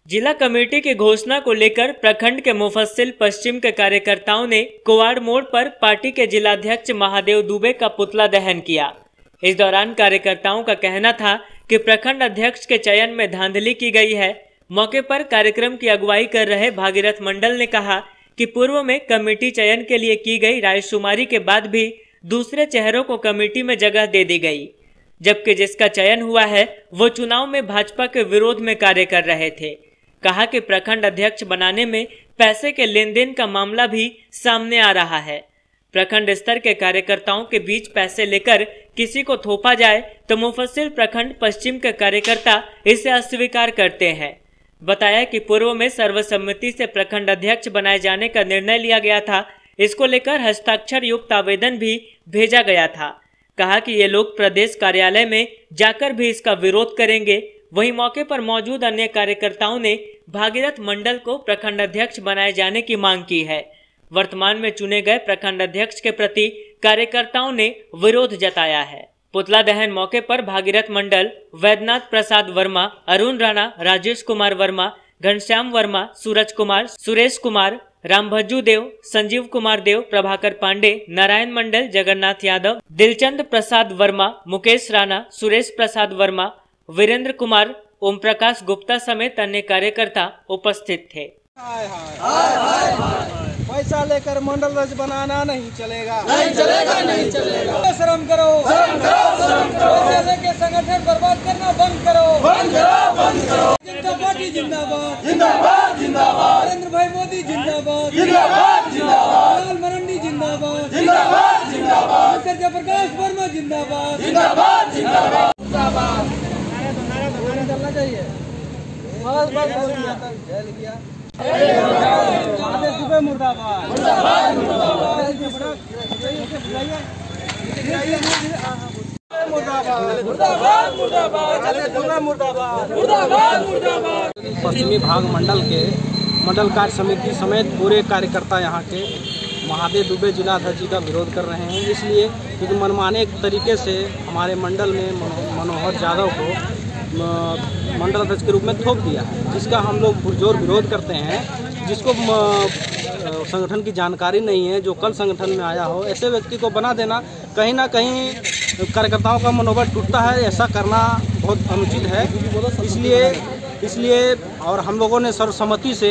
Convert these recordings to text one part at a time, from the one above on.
जिला कमेटी की घोषणा को लेकर प्रखंड के मुफस्सिल पश्चिम के कार्यकर्ताओं ने कुवाड़ मोड़ पर पार्टी के जिलाध्यक्ष महादेव दुबे का पुतला दहन किया। इस दौरान कार्यकर्ताओं का कहना था कि प्रखंड अध्यक्ष के चयन में धांधली की गई है। मौके पर कार्यक्रम की अगुवाई कर रहे भागीरथ मंडल ने कहा कि पूर्व में कमेटी चयन के लिए की गई रायशुमारी के बाद भी दूसरे चेहरों को कमेटी में जगह दे दी गई, जबकि जिसका चयन हुआ है वो चुनाव में भाजपा के विरोध में कार्य कर रहे थे। कहा कि प्रखंड अध्यक्ष बनाने में पैसे के लेन देन का मामला भी सामने आ रहा है। प्रखंड स्तर के कार्यकर्ताओं के बीच पैसे लेकर किसी को थोपा जाए तो मुफस्सिल प्रखंड पश्चिम के कार्यकर्ता इसे अस्वीकार करते हैं। बताया कि पूर्व में सर्वसम्मति से प्रखंड अध्यक्ष बनाए जाने का निर्णय लिया गया था। इसको लेकर हस्ताक्षर युक्त आवेदन भी भेजा गया था। कहा कि ये लोग प्रदेश कार्यालय में जाकर भी इसका विरोध करेंगे। वहीं मौके पर मौजूद अन्य कार्यकर्ताओं ने भागीरथ मंडल को प्रखंड अध्यक्ष बनाए जाने की मांग की है। वर्तमान में चुने गए प्रखंड अध्यक्ष के प्रति कार्यकर्ताओं ने विरोध जताया है। पुतला दहन मौके पर भागीरथ मंडल, वैद्यनाथ प्रसाद वर्मा, अरुण राणा, राजेश कुमार वर्मा, घनश्याम वर्मा, सूरज कुमार, सुरेश कुमार, रामभज्जू देव, संजीव कुमार देव, प्रभाकर पांडे, नारायण मंडल, जगन्नाथ यादव, दिलचंद प्रसाद वर्मा, मुकेश राणा, सुरेश प्रसाद वर्मा, वीरेंद्र कुमार, ओम प्रकाश गुप्ता समेत अन्य कार्यकर्ता उपस्थित थे। पैसा लेकर मंडल रज बनाना नहीं चलेगा, नहीं चलेगा, नहीं चलेगा। शर्म करो, शर्म करो, शर्म करो। पैसा लेके संगठन बर्बाद करना बंद करो, बंद करो, बंद करो। जनता पार्टी जिंदाबाद, जिंदाबाद, जिंदाबाद। नरेंद्र भाई मोदी जिंदाबाद, जिंदाबाद, जिंदाबाद। लाल मरंडी जिंदाबाद, जिंदाबाद, जिंदाबाद। डॉक्टर जयप्रकाश वर्मा जिंदाबाद, जिंदाबाद, जिंदाबाद, जिंदाबाद। चलना चाहिए। बस बस हो गया, जल गया। सुबह मुर्दाबाद, मुर्दाबाद, मुर्दाबाद। पश्चिमी भाग मंडल के मंडल कार्य समिति समेत पूरे कार्यकर्ता यहाँ के महादेव दुबे जिलाध्यक्ष जी का विरोध कर रहे हैं। इसलिए क्योंकि मनमाने तरीके से हमारे मंडल में मनोहर यादव को मंडल अध्यक्ष के रूप में थोप दिया है, जिसका हम लोग पुरजोर विरोध करते हैं। जिसको संगठन की जानकारी नहीं है, जो कल संगठन में आया हो, ऐसे व्यक्ति को बना देना कहीं ना कहीं कार्यकर्ताओं का मनोबल टूटता है। ऐसा करना बहुत अनुचित है। इसलिए और हम लोगों ने सर्वसम्मति से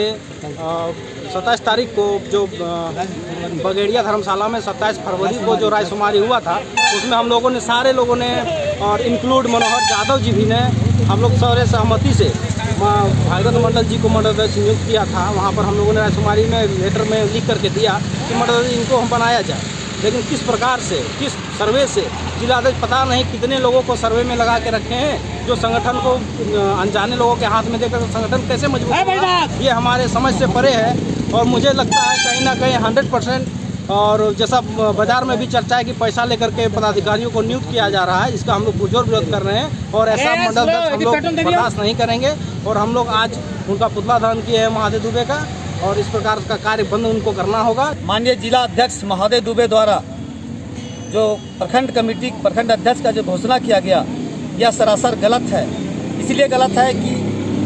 27 तारीख को जो बगेड़िया धर्मशाला में 27 फरवरी को जो रायशुमारी हुआ था, उसमें हम लोगों ने सारे लोगों ने और इंक्लूड मनोहर यादव जी भी ने हम लोग सारे सहमति से भागीरथ मंडल जी को मंडल अध्यक्ष नियुक्त किया था। वहाँ पर हम लोगों ने रायशुमारी में लेटर में लिख करके दिया कि मंडल अध्यक्ष इनको हम बनाया जाए। लेकिन किस प्रकार से, किस सर्वे से जिलाध्यक्ष पता नहीं कितने लोगों को सर्वे में लगा के रखे हैं, जो संगठन को अनजाने लोगों के हाथ में देकर संगठन कैसे मजबूत होगा, ये हमारे समझ से परे है। और मुझे लगता है कहीं ना कहीं 100% और जैसा बाजार में भी चर्चा है कि पैसा लेकर के पदाधिकारियों को नियुक्त किया जा रहा है, इसका हम लोग पुरजोर विरोध कर रहे हैं। और ऐसा मंडल अध्यक्ष हम लोग बर्दाश्त नहीं करेंगे। और हम लोग आज उनका पुतला दहन किए हैं महादेव दुबे का, और इस प्रकार का कार्य बंद उनको करना होगा। माननीय जिला अध्यक्ष महादेव दुबे द्वारा जो प्रखंड अध्यक्ष का जो घोषणा किया गया, यह सरासर गलत है। इसलिए गलत है कि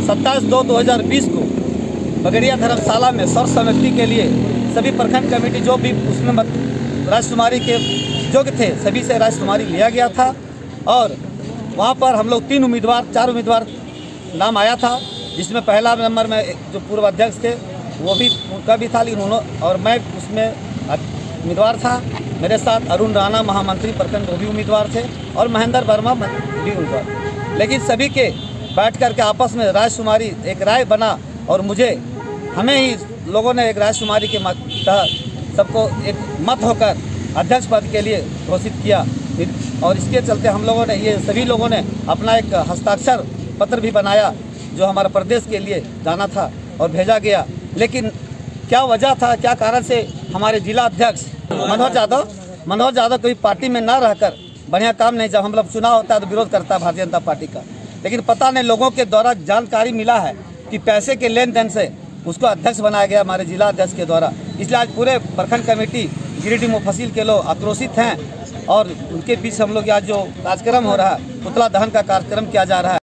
27/2/2020 को बगेड़िया धर्मशाला में सर्वसम्मति के लिए सभी प्रखंड कमेटी जो भी उसमें रायशुमारी के योग्य थे, सभी से रायशुमारी लिया गया था। और वहाँ पर हम लोग 4 उम्मीदवार नाम आया था, जिसमें पहला नंबर में जो पूर्व अध्यक्ष थे वो भी उनका भी था, लेकिन उन्होंने और मैं उसमें उम्मीदवार था। मेरे साथ अरुण राणा महामंत्री प्रखंड वो भी उम्मीदवार थे, और महेंद्र वर्मा भी उम्मीदवार। लेकिन सभी के बैठ कर के आपस में रायशुमारी एक राय बना, और हमें ही लोगों ने एक रायशुमारी के तहत सबको एक मत होकर अध्यक्ष पद के लिए घोषित किया। और इसके चलते हम लोगों ने सभी लोगों ने अपना एक हस्ताक्षर पत्र भी बनाया, जो हमारे प्रदेश के लिए जाना था और भेजा गया। लेकिन क्या वजह था, क्या कारण से हमारे जिला अध्यक्ष मनोहर यादव कोई पार्टी में न रहकर बढ़िया काम नहीं, जब हम लोग चुनाव होता है तो विरोध करता है भारतीय जनता पार्टी का। लेकिन पता नहीं लोगों के द्वारा जानकारी मिला है कि पैसे के लेन देन से उसको अध्यक्ष बनाया गया हमारे जिला अध्यक्ष के द्वारा। इसलिए आज पूरे प्रखंड कमेटी गिरिडीह मुफस्सिल के लोग आक्रोशित हैं, और उनके बीच हम लोग आज जो कार्यक्रम हो रहा है, पुतला दहन का कार्यक्रम किया जा रहा है।